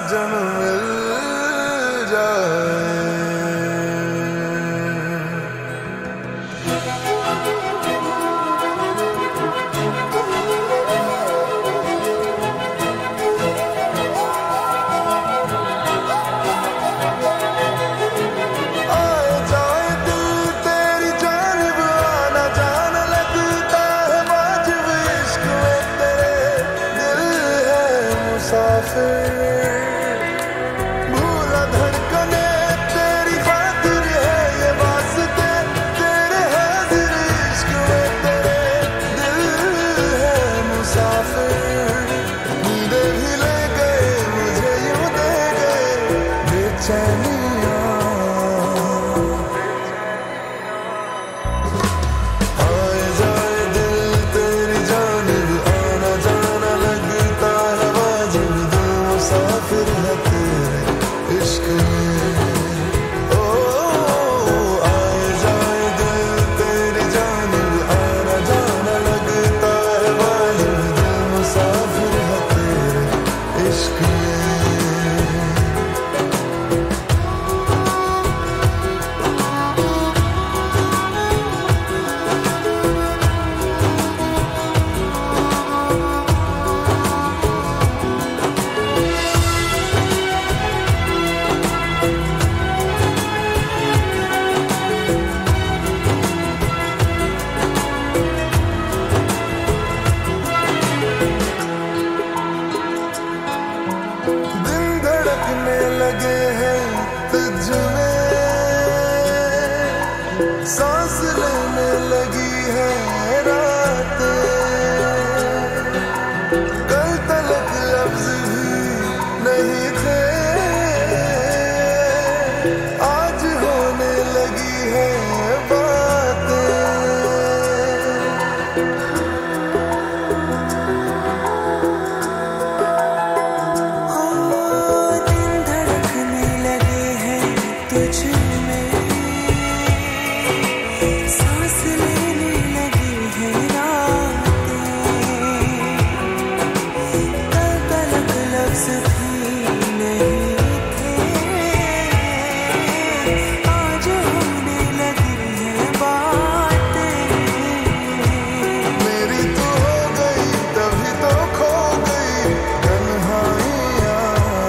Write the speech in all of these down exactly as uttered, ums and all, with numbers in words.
जन्म मिल जाए। आए जाए दिल तेरी जानिब, आना जाना लगता है वाजिब, इश्क में तेरे दिल है मुसाफिर। भूला धड़कने तेरी खातिर है ये वास्ते तेरे हाजिर, इश्क में तेरे दिल है मुसाफिर। नींदे भी ले गए मुझे यूं दे गए बेचैनियां। आए जाए दिल तेरी जानिब, आना जाना लगता है वाजिब, दिल मुसाफिर है तेरे इश्क में। ओ आए जाए दिल तेरी जानिब, आना जाना लगता है वाजिब, दिल मुसाफिर है तेरे इश्क में। दिन धड़कने लगे हैं तुझ में, सांस लेने लगी है रातें, कल तलक लफ्ज भी नहीं थे, आज होने लगी है बातें। दिन धड़कने लगे हैं तुझ में, सांस लेने लगी है रातें, कल तलक लफ्ज भी नहीं थे, आज होने लगी है बातें। मेरी तो हो गई तभी तो खो गई तन्हाइयाँ।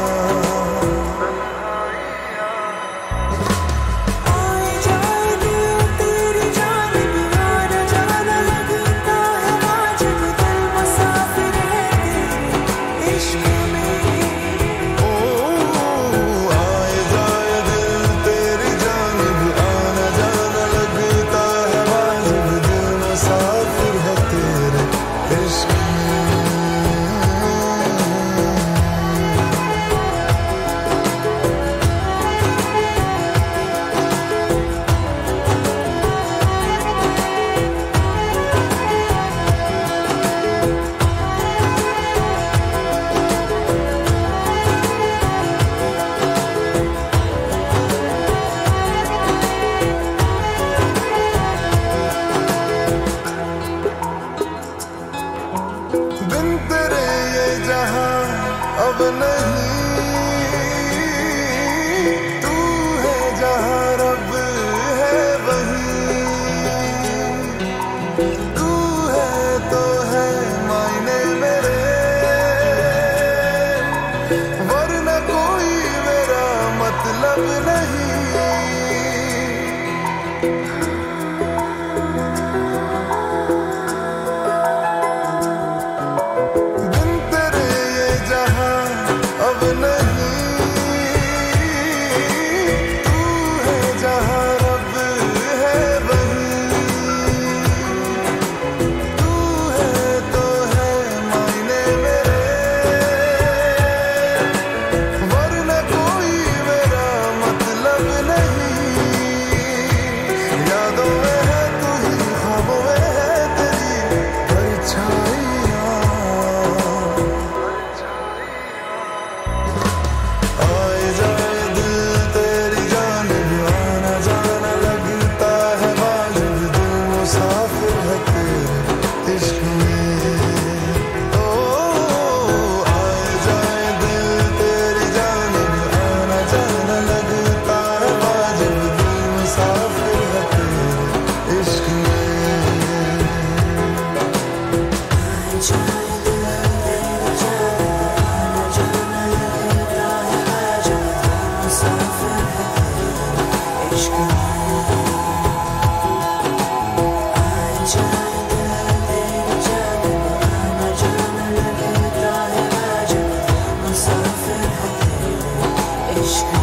आए जाए दिल तेरी जानिब, आना जाना लगता है वाजिब, दिल मुसाफिर है तेरे इश्क में। ओ आए जाए दिल तेरी जानिब, आना जाना लगता है वाजिब, दिल मुसाफिर है तेरे इश्क में। बिन तेरे ये जहां अब नहीं, तू है जहां रब है वहीं, तू है तो है मायने मेरे, वरना कोई मेरा मतलब नहीं। बिन तेरे ये जहां अब नहीं, इश्क